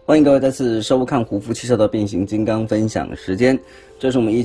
欢迎各位再次收看胡夫汽车的变形金刚分享时间，这是我们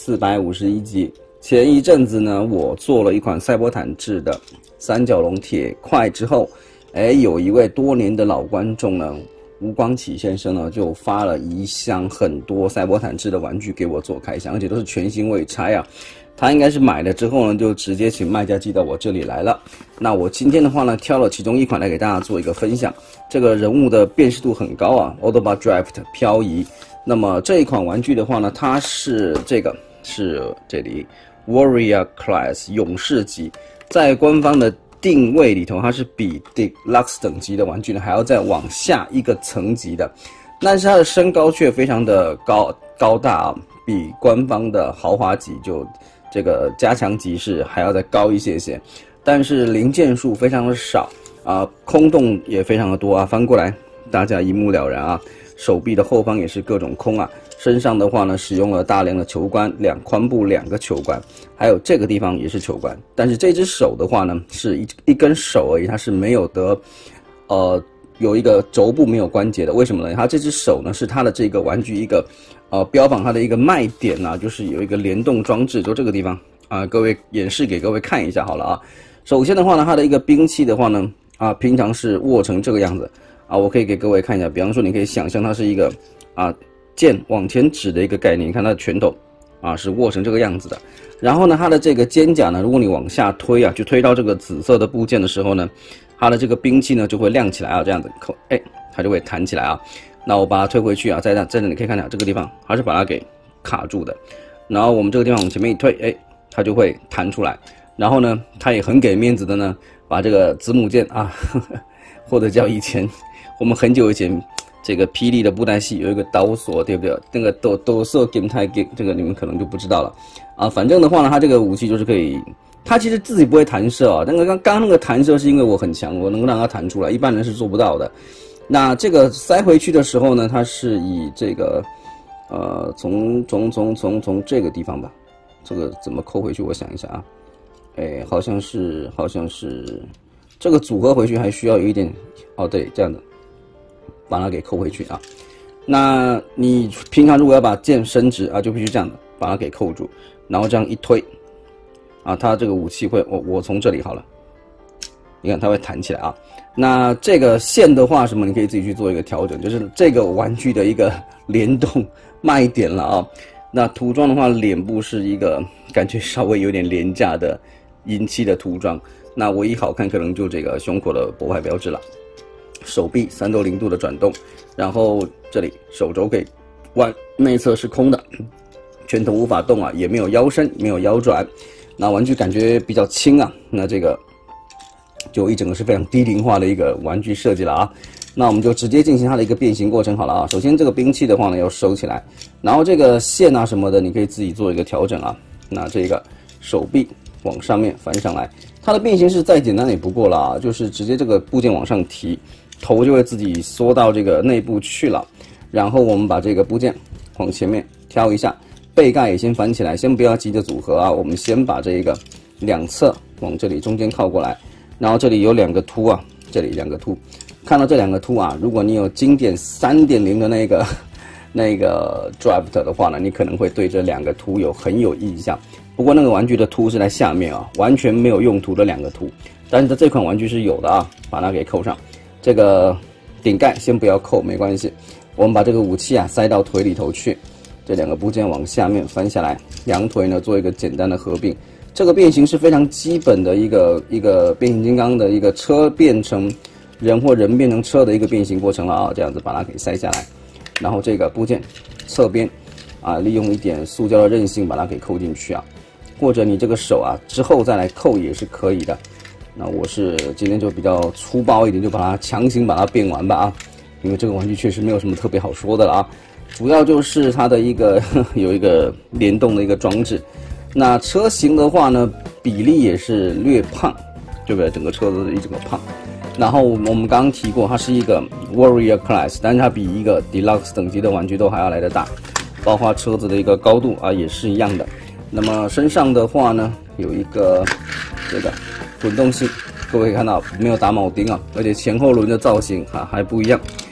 1451集。前一阵子呢，我做了一款赛博坦制的三角龙铁块之后，有一位多年的老观众呢，吴光启先生呢，就发了一箱很多赛博坦制的玩具给我做开箱，而且都是全新未拆啊。他应该是买了之后呢，就直接请卖家寄到我这里来了。那我今天的话呢，挑了其中一款来给大家做一个分享。这个人物的辨识度很高啊 ，Autobot Draft 漂移。那么这一款玩具的话呢，它是这里 Warrior Class 勇士级，在官方的定位里头，它是比 Deluxe 等级的玩具呢还要再往下一个层级的，但是它的身高却非常的高大啊，比官方的豪华级就这个加强级是还要再高一些些，但是零件数非常的少啊，空洞也非常的多啊，翻过来大家一目了然啊。手臂的后方也是各种空啊，身上的话呢使用了大量的球冠，髋部2个球冠，还有这个地方也是球冠，但是这只手的话呢是一根手而已，它是没有得有一个肘部没有关节的，为什么呢？它这只手呢是它的这个玩具一个标榜它的一个卖点啊，就是有一个联动装置，就这个地方啊，各位演示给各位看一下好了啊。首先的话呢，它的一个兵器的话呢平常是握成这个样子啊，我可以给各位看一下，比方说你可以想象它是一个剑往前指的一个概念，你看它的拳头是握成这个样子的。然后呢，它的这个肩甲呢，如果你往下推啊，就推到这个紫色的部件的时候呢，它的这个兵器呢就会亮起来啊，这样子它就会弹起来啊。那我把它推回去啊，在这里可以看到这个地方还是把它给卡住的。然后我们这个地方往前面一推，它就会弹出来。然后呢，它也很给面子的呢，把这个子母件或者叫以前我们很久以前这个霹雳的布袋戏有一个刀锁，对不对？那个斗色 game 太 game， 这个你们可能就不知道了啊。反正的话呢，它这个武器就是可以，它其实自己不会弹射啊。那个刚那个弹射是因为我很强，我能够让它弹出来，一般人是做不到的。那这个塞回去的时候呢，它是以这个从这个地方吧，这个怎么扣回去？我想一下啊，好像是这个组合回去还需要有一点对，这样的。把它给扣回去啊，那你平常如果要把剑伸直啊，就必须这样的把它给扣住，然后这样一推啊，它这个武器会我从这里好了，你看它会弹起来啊。那这个线的话，你可以自己去做一个调整，就是这个玩具的一个联动卖点了啊。那涂装的话，脸部是一个感觉稍微有点廉价的银漆的涂装，那唯一好看可能就这个胸口的博牌标志了。手臂360度的转动，然后这里手肘可以弯，内侧是空的，拳头无法动啊，也没有腰身，没有腰转，那玩具感觉比较轻啊，那这个就一整个是非常低龄化的一个玩具设计了啊。那我们就直接进行它的一个变形过程好了啊。首先这个兵器的话呢要收起来，然后这个线什么的你可以自己做一个调整啊。那这个手臂往上面翻上来，它的变形是再简单也不过了啊，就是直接这个部件往上提。头就会自己缩到这个内部去了，然后我们把这个部件往前面挑一下，背盖也先翻起来，先不要急着组合啊，我们先把这个两侧往这里中间靠过来，然后这里有2个凸啊，这里2个凸，看到这2个凸啊，如果你有经典 3.0 的那个 Draft 的话呢，你可能会对这2个凸很有印象。不过那个玩具的凸是在下面啊，完全没有用途的2个凸，但是这款玩具是有的啊，把它给扣上。这个顶盖先不要扣，没关系。我们把这个武器塞到腿里头去，这2个部件往下面翻下来，两腿呢做一个简单的合并。这个变形是非常基本的一个变形金刚的一个车变成人或人变成车的一个变形过程了啊。这样子把它给塞下来，然后这个部件侧边利用一点塑胶的韧性把它给扣进去啊，或者你这个手之后再来扣也是可以的。那我是今天就比较粗暴一点，就把它强行把它变完吧啊，因为这个玩具确实没有什么特别好说的了啊，主要就是它的有一个联动的一个装置。那车型的话呢，比例也是略胖，对不对？整个车子一整个胖。然后我们刚刚提过，它是一个 Warrior Class， 但是它比一个 Deluxe 等级的玩具都还要来得大，包括车子的一个高度也是一样的。那么身上的话呢，有一个这个滚动性，各位可以看到没有打铆钉啊，而且前后轮的造型还不一样。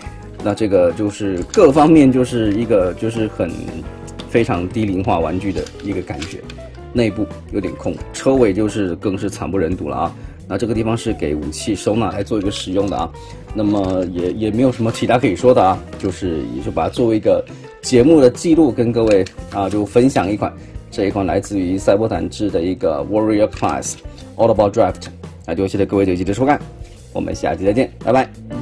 那这个就是各方面就是一个就是非常低龄化玩具的一个感觉，内部有点空，车尾就是更是惨不忍睹了啊。那这个地方是给武器收纳来做一个使用的啊，那么也没有什么其他可以说的啊，就是也就把它作为一个节目的记录，跟各位啊就分享这一款来自于赛博坦智的一个 Warrior Class Autobot Draft， 那就谢谢各位这一期的收看，我们下期再见，拜拜。